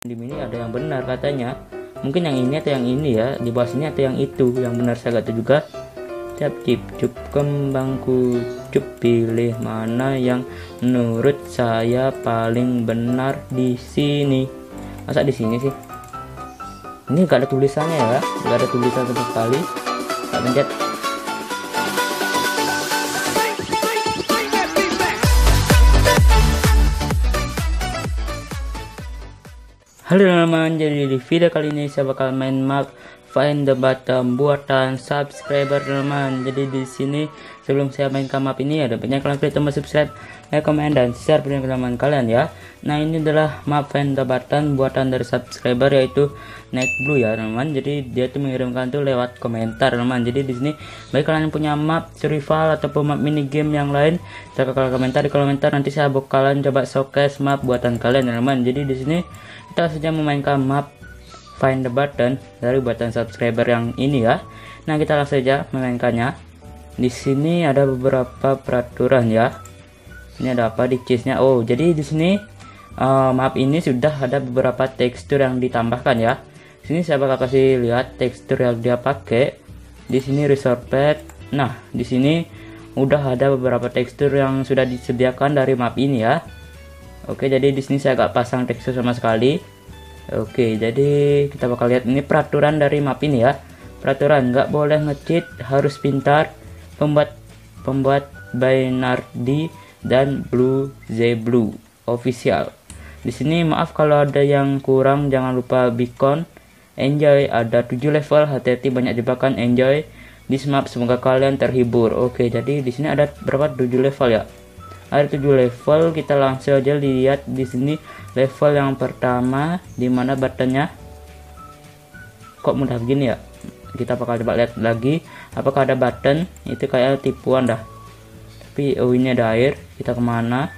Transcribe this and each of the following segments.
Di sini ada yang benar katanya. Mungkin yang ini atau yang ini ya, di bawah sini atau yang itu yang benar, saya gak tahu juga. Cap cip cup kembang kucup, pilih mana yang menurut saya paling benar di sini. Masa di sini sih? Ini gak ada tulisannya ya, gak ada tulisan sama sekali. Tak pencet. Halo teman-teman, jadi di video kali ini saya bakal main map Find the Button buatan subscriber teman. Jadi di sini sebelum saya main ke map ini ada banyak kalian klik tombol subscribe, like, comment, dan share video teman kalian ya. Nah ini adalah map Find the Button buatan dari subscriber yaitu Night Blue ya teman. Jadi dia tuh mengirimkan tuh lewat komentar teman. Jadi di sini baik kalian punya map survival ataupun map mini game yang lain, silahkan kalian komentar di komentar, nanti saya bakalan coba showcase map buatan kalian teman. Jadi di sini kita saja memainkan map Find the Button dari buatan subscriber yang ini ya. Nah kita langsung saja memainkannya. Di sini ada beberapa peraturan ya. Ini ada apa di cheese-nya? Oh jadi di sini map ini sudah ada beberapa tekstur yang ditambahkan ya. Sini saya bakal kasih lihat tekstur yang dia pakai. Di sini resource pack. Nah di sini udah ada beberapa tekstur yang sudah disediakan dari map ini ya. Oke, jadi di sini saya gak pasang tekstur sama sekali. Oke, jadi kita bakal lihat ini peraturan dari map ini ya. Peraturan nggak boleh ngecheat, harus pintar. Pembuat Baynardi dan Blue Z Blue official. Di sini maaf kalau ada yang kurang, jangan lupa beacon. Enjoy, ada 7 level, hati-hati banyak jebakan, enjoy this map, semoga kalian terhibur. Oke, jadi di sini ada berapa? 7 level ya. Ada 7 level, kita langsung aja lihat di sini level yang pertama di mana buttonnya kok mudah begini ya. Kita bakal coba lihat lagi apakah ada button, itu kayak tipuan dah. Tapi oh ini ada air, kita kemana?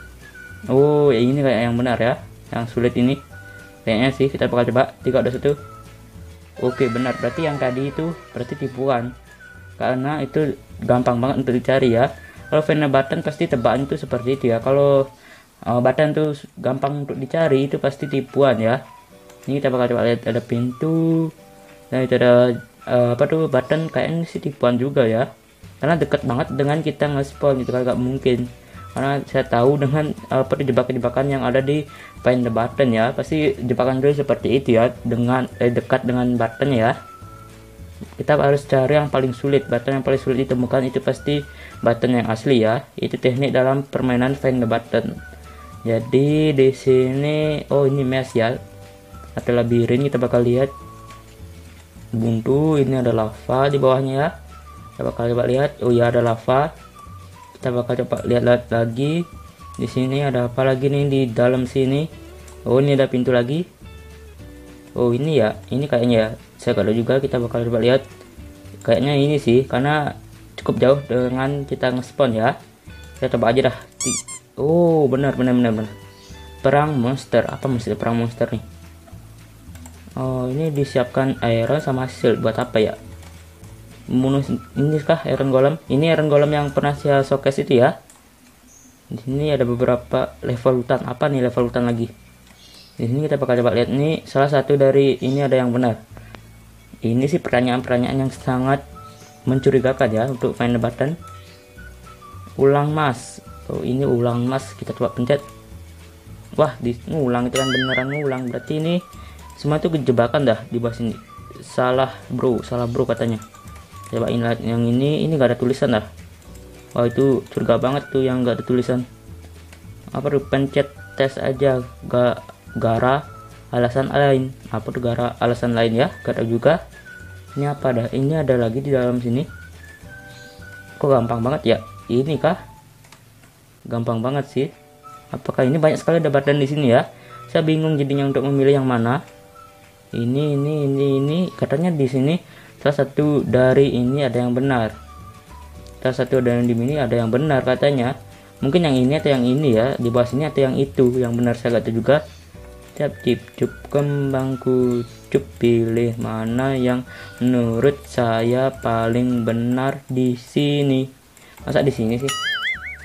Oh ya ini kayak yang benar ya, yang sulit ini kayaknya sih. Kita bakal coba 3, 2, 1. Oke benar, berarti yang tadi itu berarti tipuan karena itu gampang banget untuk dicari ya. Kalau Find the Button pasti tebakan itu seperti itu ya. Kalau button tuh gampang untuk dicari, itu pasti tipuan ya. Ini kita bakal coba lihat, ada pintu. Nah itu ada apa tuh button, kayaknya sih tipuan juga ya. Karena deket banget dengan kita nge-spawn gitu kan, gak mungkin. Karena saya tahu dengan apa jebakan-jebakan yang ada di Find the Button ya. Pasti jebakan dulu seperti itu ya, dengan dekat dengan button ya. Kita harus cari yang paling sulit, button yang paling sulit ditemukan itu pasti button yang asli ya. Itu teknik dalam permainan Find the Button. Jadi di sini oh ini mes ya, ada labirin, kita bakal lihat buntu. Ini ada lava di bawahnya ya, kita bakal coba lihat. Oh ya ada lava, kita bakal coba lihat lagi. Di sini ada apa lagi nih di dalam sini? Oh ini ada pintu lagi. Oh ini ya, ini kayaknya ya, saya gak tahu juga. Kita bakal coba lihat, kayaknya ini sih karena cukup jauh dengan kita nge-spawn ya. Kita coba aja dah. Oh benar. Perang monster, apa mesti perang monster nih? Oh ini disiapkan iron sama shield buat apa ya? Membunuh ini kah iron golem? Ini iron golem yang pernah saya showcase itu ya. Di sini ada beberapa level hutan. Apa nih level hutan lagi? Di sini kita bakal coba lihat, ini salah satu dari ini ada yang benar. Ini sih pertanyaan-pertanyaan yang sangat mencurigakan ya untuk Find the Button. Ulang mas. Oh ini ulang mas, kita coba pencet. Wah ngulang, itu kan beneran ngulang. Berarti ini semua itu kejebakan dah di bawah sini. Salah bro katanya. Cobain lihat yang ini gak ada tulisan dah. Wah itu curiga banget tuh yang gak ada tulisan. Apa tuh, pencet tes aja, gara alasan lain. Apa tuh gara alasan lain ya, gak tahu juga. Ini apa dah, ini ada lagi di dalam sini. Kok gampang banget ya, ini kah? Gampang banget sih. Apakah ini banyak sekali ada button di sini ya? Saya bingung jadinya untuk memilih yang mana. Ini katanya di sini salah satu dari ini ada yang benar. Salah satu dari ini ada yang benar katanya. Mungkin yang ini atau yang ini ya, di bawah sini atau yang itu yang benar, saya gak tahu juga. Cap cip cup kembang kucup, pilih mana yang menurut saya paling benar di sini. Masa di sini sih?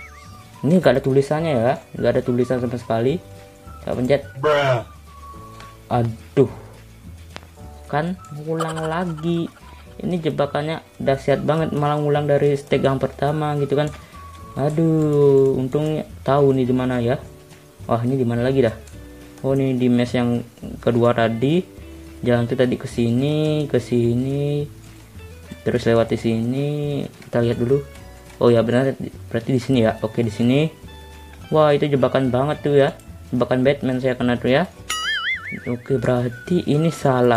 Ini gak ada tulisannya ya, gak ada tulisan sama sekali. Kita pencet. Aduh, kan ngulang lagi. Ini jebakannya dahsyat banget, malah ngulang dari stage yang pertama gitu kan. Aduh, untungnya tahu nih di mana ya. Wah, ini di mana lagi dah? Oh, ini di mes yang kedua tadi. Jalan tuh tadi ke sini, terus lewati sini. Kita lihat dulu. Oh ya benar, berarti di sini ya. Oke, di sini. Wah, itu jebakan banget tuh ya. Jebakan Batman saya kena tuh ya. Oke, berarti ini salah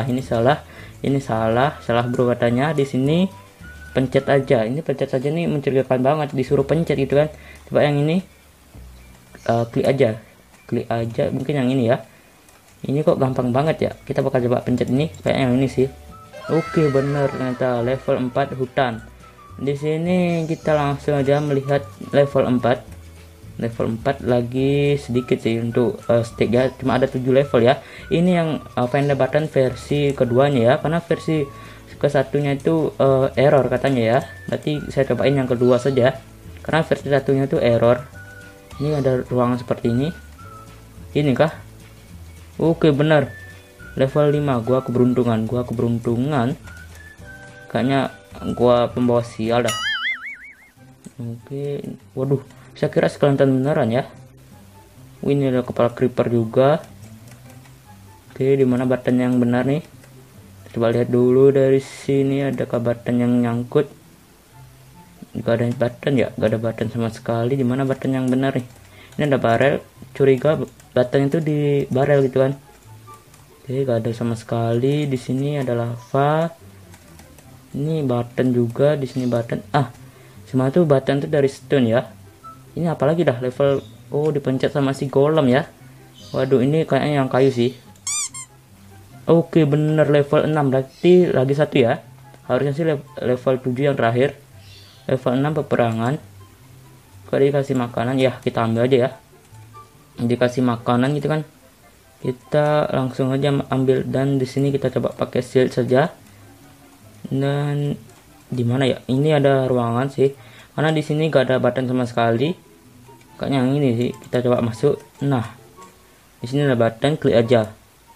bro katanya. Di sini pencet aja. Ini pencet saja nih, mencurigakan banget, disuruh pencet gitu kan. Coba yang ini klik aja mungkin yang ini ya. Ini kok gampang banget ya. Kita bakal coba pencet ini kayak yang ini sih. Oke, bener ternyata level 4 hutan. Di sini kita langsung aja melihat level 4 lagi sedikit sih untuk stick ya, cuma ada 7 level ya. Ini yang find the button versi keduanya ya, karena versi ke satunya itu error katanya ya. Berarti saya cobain yang kedua saja, karena versi satunya itu error. Ini ada ruangan seperti ini kah? Oke, benar level 5. Gua keberuntungan kayaknya gua pembawa sial dah. Oke, waduh, saya kira skeleton beneran ya. Ini ada kepala creeper juga. Oke, dimana button yang benar nih? Coba lihat dulu dari sini, adakah button yang nyangkut? Gak ada button ya, gak ada button sama sekali. Dimana button yang benar nih? Ini ada barel, curiga button itu di barel gitu kan. Oke, gak ada sama sekali. Di sini ada lava. Ini button juga, di sini button. Semua tuh button tuh dari stone ya. Ini apalagi dah level, oh dipencet sama si golem ya. Waduh, ini kayaknya yang kayu sih. Oke, bener level 6, berarti lagi satu ya. Harusnya sih level 7 yang terakhir. Level 6 peperangan. Kalau dikasih makanan ya kita ambil aja ya. Dikasih makanan gitu kan. Kita langsung aja ambil, dan di sini kita coba pakai shield saja. Dan di mana ya? Ini ada ruangan sih. Karena di sini gak ada button sama sekali. Kayaknya yang ini sih, kita coba masuk. Nah, di sini ada button, klik aja.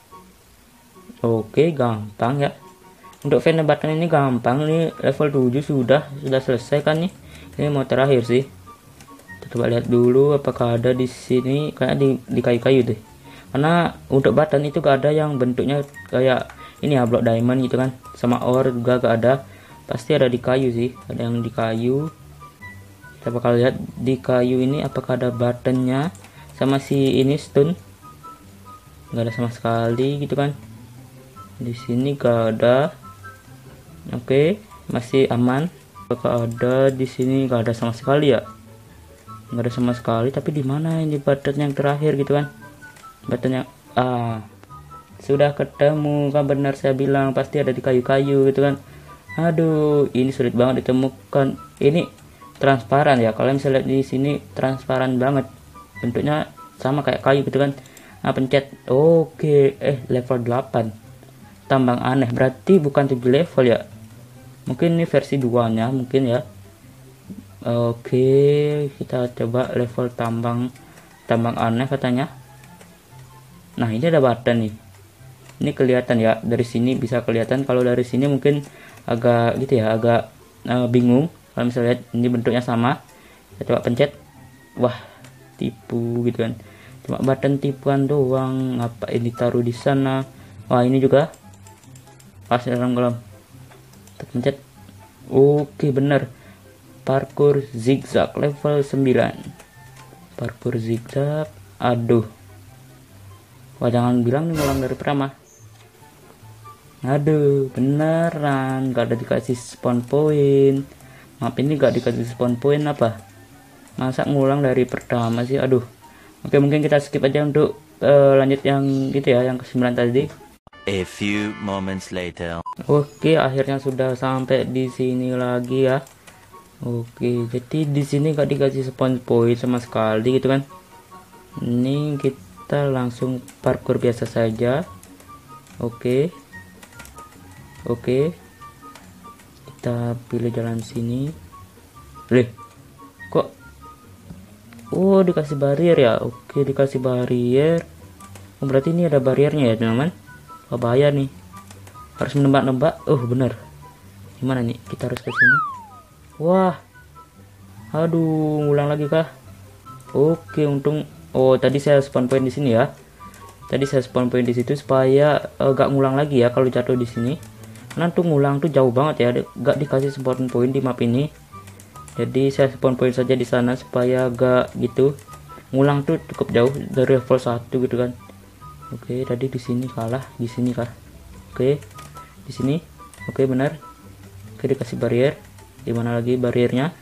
Oke, gampang ya. Untuk find the button ini gampang. Ini level 7 sudah selesai kan nih. Ini mau terakhir sih. Kita coba lihat dulu apakah ada di sini. Kayak di kayu-kayu deh. Karena untuk button itu gak ada yang bentuknya kayak ini ya, blok diamond gitu kan. Sama ore juga gak ada. Pasti ada di kayu sih. Ada yang di kayu. Kita bakal lihat di kayu ini apakah ada buttonnya sama si ini stone. Nggak ada sama sekali gitu kan. Di sini gak ada. Oke, masih aman. Apakah ada di sini? Gak ada sama sekali ya. Nggak ada sama sekali. Tapi di mana ini button yang terakhir gitu kan? Button yang sudah ketemu kan, benar saya bilang pasti ada di kayu-kayu gitu kan. Aduh, ini sulit banget ditemukan. Ini transparan ya, kalau misalnya lihat di sini transparan banget, bentuknya sama kayak kayu gitu kan. Pencet. Oke, level 8 tambang aneh, berarti bukan 7 level ya, mungkin ini versi 2 nya mungkin ya. Oke, kita coba level tambang aneh katanya. Nah, ini ada button nih, ini kelihatan ya, dari sini bisa kelihatan. Kalau dari sini mungkin agak gitu ya, agak bingung. Kalau misalnya lihat ini bentuknya sama, kita coba pencet. Wah, tipu gitu kan, cuma button tipuan doang. Ngapain ditaruh di sana? Wah, ini juga pas dalam kolam, kita pencet. Oke, bener, parkour zigzag level 9. Parkour zigzag. Aduh, wah jangan bilang nih ngulang dari pertama. Aduh, beneran gak ada dikasih spawn point. Maaf, ini gak dikasih spawn point apa? Masa ngulang dari pertama sih? Aduh. Oke, mungkin kita skip aja untuk lanjut yang gitu ya, yang ke-9 tadi. A few moments later. Oke, akhirnya sudah sampai di sini lagi ya. Oke, jadi di sini gak dikasih spawn point sama sekali gitu kan. Ini kita langsung parkour biasa saja. Oke. Kita pilih jalan sini. Kok dikasih barrier ya? Oke, dikasih barrier. Berarti ini ada barriernya ya teman-teman. Wah, bahaya nih, harus menembak-nembak. Oh bener, gimana nih, kita harus ke sini. Wah, aduh, ngulang lagi kah? Oke, untung. Oh, tadi saya spawn point di sini ya. Tadi saya spawn point di situ supaya gak ngulang lagi ya kalau jatuh di sini. Karena tuh ngulang tuh jauh banget ya, gak dikasih spawn point di map ini. Jadi saya spawn point saja di sana supaya gak gitu. Ngulang tuh cukup jauh dari level 1 gitu kan. Oke, tadi di sini kalah, di sini kah? Oke, di sini. Oke, benar. Oke, dikasih barrier. Di mana lagi barriernya?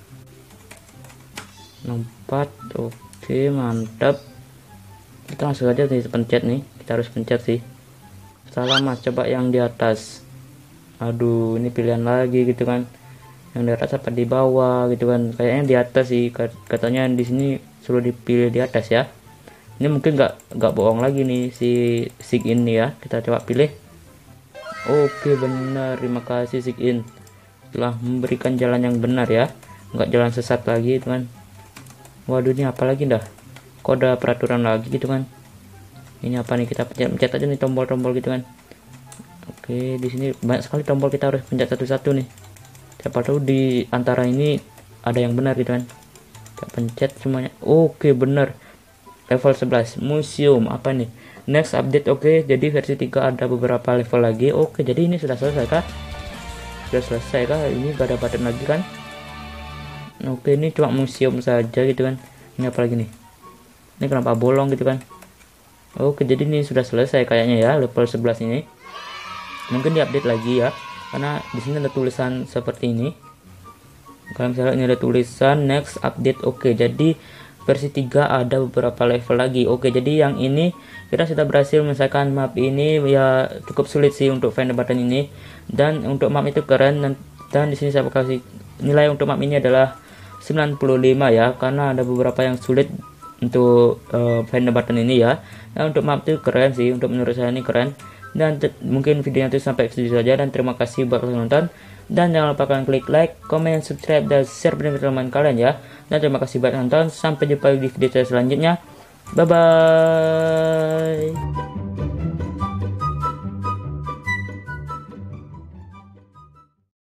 Lompat. Oke, mantap. Kita langsung aja nih pencet nih. Kita harus pencet sih. Salah mas, coba yang di atas. Aduh, ini pilihan lagi gitu kan. Yang di atas apa di bawah gitu kan? Kayaknya di atas sih. Katanya di sini suruh dipilih di atas ya. Ini mungkin nggak bohong lagi nih si Sig ini ya. Kita coba pilih. Oke, benar. Terima kasih Sig in telah memberikan jalan yang benar ya, nggak jalan sesat lagi teman. Waduh, ini apa lagi dah? Kok ada peraturan lagi gitu kan? Ini apa nih? Kita pencet aja nih tombol-tombol gitu kan. Oke, di sini banyak sekali tombol, kita harus pencet satu-satu nih. Siapa tahu di antara ini ada yang benar gitu kan. Kita pencet semuanya. Oke, benar. Level 11 museum apa nih, next update. Oke, jadi versi 3 ada beberapa level lagi. Oke, jadi ini sudah selesai kah? Sudah selesai kah? Ini gak ada button lagi kan? Oke, ini cuma museum saja gitu kan. Ini apa lagi nih? Ini kenapa bolong gitu kan? Oke, jadi ini sudah selesai kayaknya ya level 11 ini. Mungkin diupdate lagi ya, karena di sini ada tulisan seperti ini. Kalau misalnya ini ada tulisan next update. Oke, jadi versi 3 ada beberapa level lagi. Oke, jadi yang ini kita sudah berhasil menyelesaikan map ini ya, cukup sulit sih untuk find the button ini. Dan untuk map itu keren, dan di sini saya kasih nilai untuk map ini adalah 95 ya, karena ada beberapa yang sulit untuk find the button ini ya. Nah, untuk map itu keren sih, untuk menurut saya ini keren. Dan mungkin videonya itu sampai ke situ saja, dan terima kasih buat kalian nonton. Dan jangan lupa kalian klik like, comment, subscribe, dan share dengan teman kalian ya. Dan terima kasih buat nonton. Sampai jumpa di video saya selanjutnya. Bye bye.